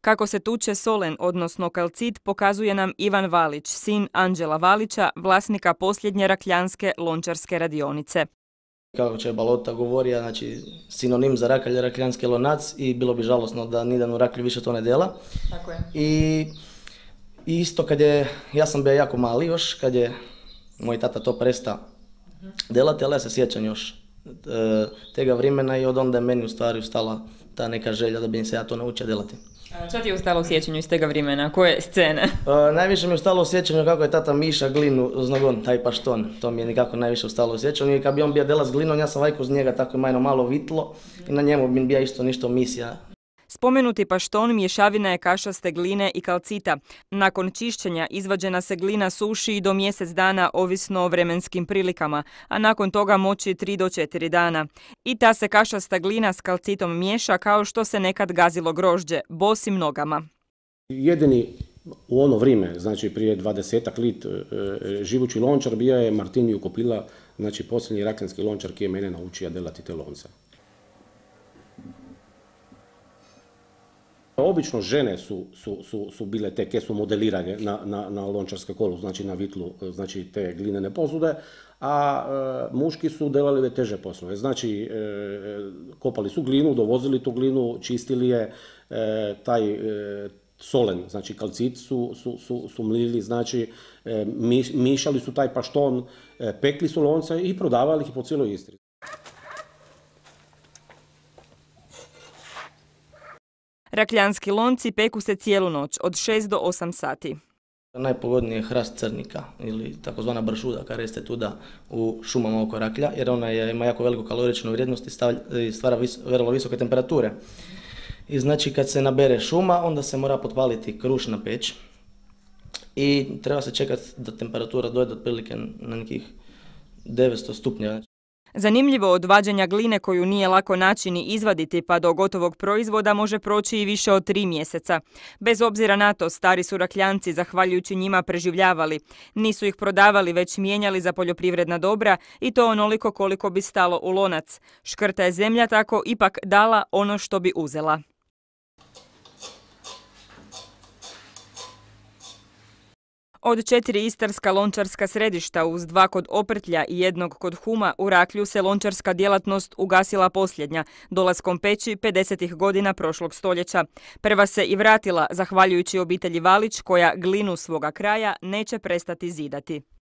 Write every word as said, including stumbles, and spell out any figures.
Kako se tuče solen, odnosno kalcit, pokazuje nam Ivan Valić, sin Anđela Valića, vlasnika posljednje rakljanske lončarske radionice. Kako će Balota govorio, znači sinonim za rakalj je rakljanski lonac i bilo bi žalosno da nidan u raklju više to ne dela. Tako je. I isto kad je, ja sam bio jako mali još, kad je moj tata to presta delati, ali ja se sjećam još e, tega vremena i od onda je meni u stvari ustala ta neka želja da bi se ja to naučio delati. Što ti je ustalo u sjećanju iz tega vremena? Koje scene? E, najviše mi je ustalo u sjećanju kako je tata miša glinu uz nogon, taj pašton. To mi je nikako najviše ustalo u sjećanju i kad bi on bio dela s glinom, ja sam vajko uz njega tako majno malo vitlo i na njemu bi bija isto ništo misija. Spomenuti pašton mješavina je kašaste gline i kalcita. Nakon čišćenja izvađena se glina suši i do mjesec dana ovisno o vremenskim prilikama, a nakon toga moći tri do četiri dana. I ta se kašasta glina s kalcitom miješa kao što se nekad gazilo grožđe, bosim nogama. Jedini u ono vrijeme, znači prije dvadesetak lit, živući lončar bio je Martiniju Kopila, znači posljednji rakljanski lončar koji je mene naučio delati te lonce. Obično žene su, su, su, su bile te koje su modelirane na, na, na lončarske kolu, znači na vitlu, znači te glinene posude, a e, muški su delali teže poslove. Znači, e, kopali su glinu, dovozili tu glinu, čistili je, e, taj e, solen, znači kalcit su, su, su, su mlili, znači e, mi, mišali su taj pašton, e, pekli su lonce i prodavali ih po cijeloj Istri. Rakljanski lonci peku se cijelu noć, od šest do osam sati. Najpogodniji je hrast crnika ili takozvana bršuda koja raste tuda u šumama oko raklja, jer ona je, ima jako veliku kaloričnu vrijednost i, stavlja, i stvara vis, vrlo visoke temperature. I znači kad se nabere šuma, onda se mora potpaliti krušna peć i treba se čekati da temperatura dojde otprilike na nekih devetsto stupnjeva. Zanimljivo, od vađenja gline koju nije lako naći ni izvaditi pa do gotovog proizvoda može proći i više od tri mjeseca. Bez obzira na to, stari su rakljanci, zahvaljujući njima, preživljavali. Nisu ih prodavali, već mijenjali za poljoprivredna dobra i to onoliko koliko bi stalo u lonac. Škrta je zemlja tako ipak dala ono što bi uzela. Od četiri istarska lončarska središta uz dva kod Oprtlja i jednog kod Huma u Raklju se lončarska djelatnost ugasila posljednja, dolaskom peći pedesetih godina prošlog stoljeća. Prva se i vratila, zahvaljujući obitelji Valić, koja glinu svoga kraja neće prestati zidati.